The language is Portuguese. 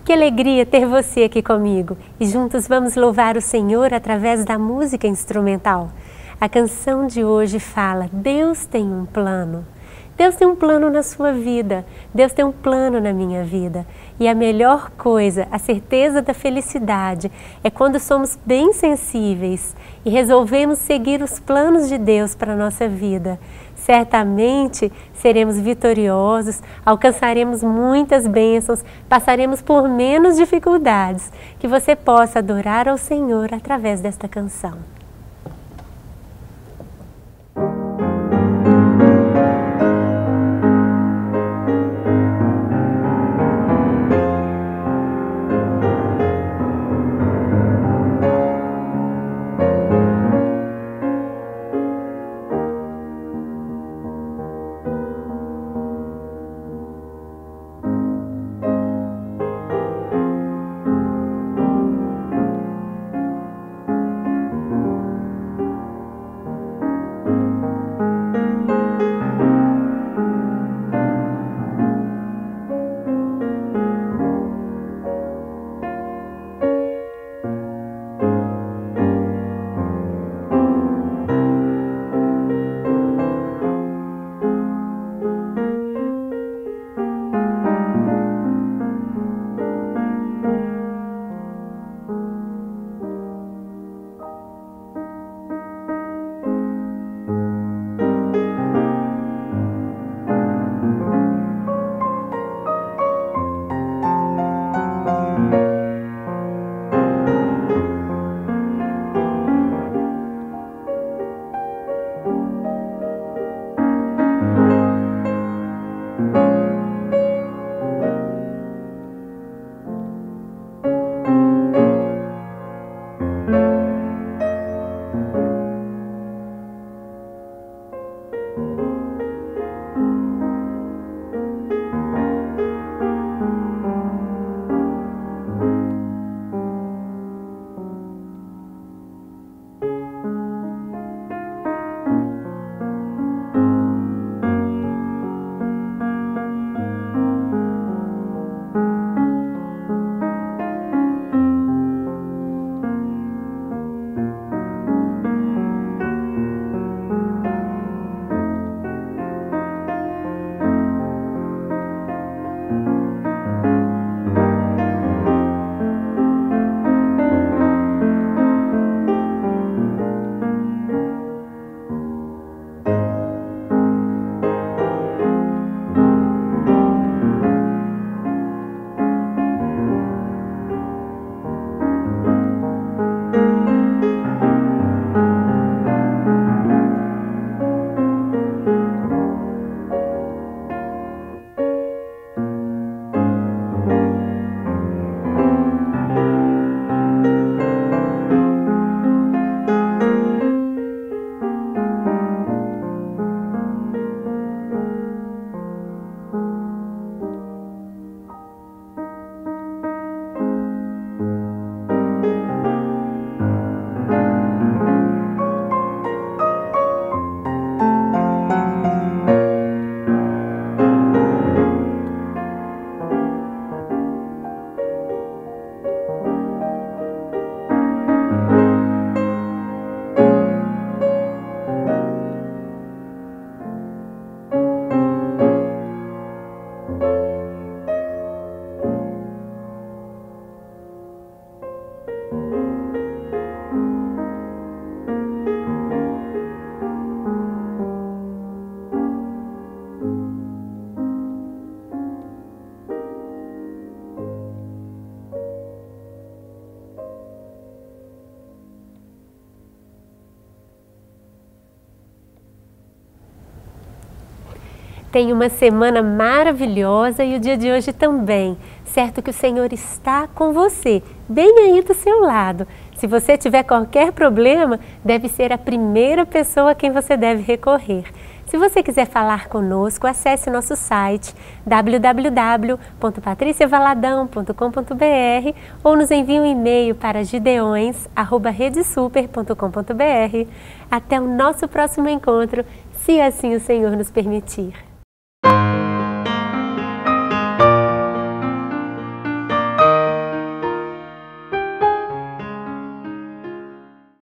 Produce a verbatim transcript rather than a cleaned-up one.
Que alegria ter você aqui comigo e juntos vamos louvar o Senhor através da música instrumental. A canção de hoje fala: Deus tem um plano. Deus tem um plano na sua vida, Deus tem um plano na minha vida. E a melhor coisa, a certeza da felicidade, é quando somos bem sensíveis e resolvemos seguir os planos de Deus para a nossa vida. Certamente seremos vitoriosos, alcançaremos muitas bênçãos, passaremos por menos dificuldades. Que você possa adorar ao Senhor através desta canção. Tenha uma semana maravilhosa e o dia de hoje também. Certo que o Senhor está com você, bem aí do seu lado. Se você tiver qualquer problema, deve ser a primeira pessoa a quem você deve recorrer. Se você quiser falar conosco, acesse nosso site w w w ponto patricia valadão ponto com ponto b r ou nos envie um e-mail para gideões arroba redesuper ponto com ponto b r. Até o nosso próximo encontro, se assim o Senhor nos permitir.